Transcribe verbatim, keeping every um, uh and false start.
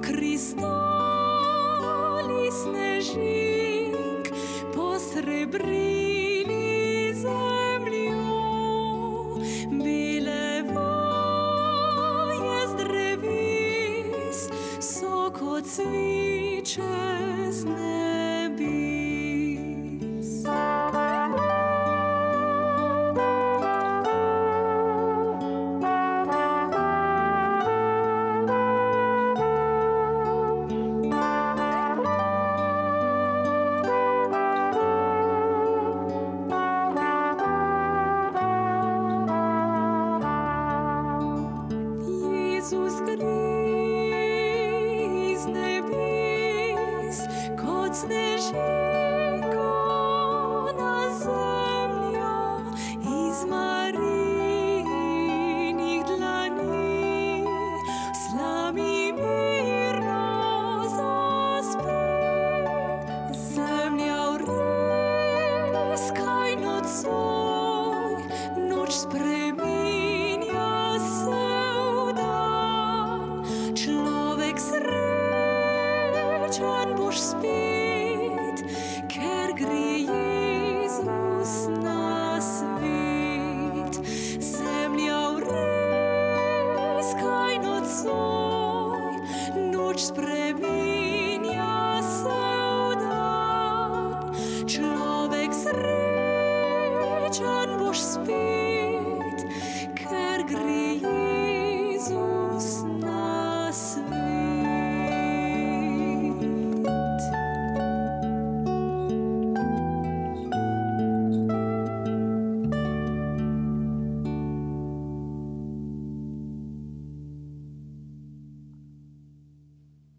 kristali snežink posrebrili zemljo, bele vaje z dreves so kot cviče z nebes. Jezus gre iz nebes kot snežinka na zemljo, iz Marijinih dlani slami mirno zaspe. Zemlja vres kaj nocoj, noč spreminja se v dan. Človek srečen boš spet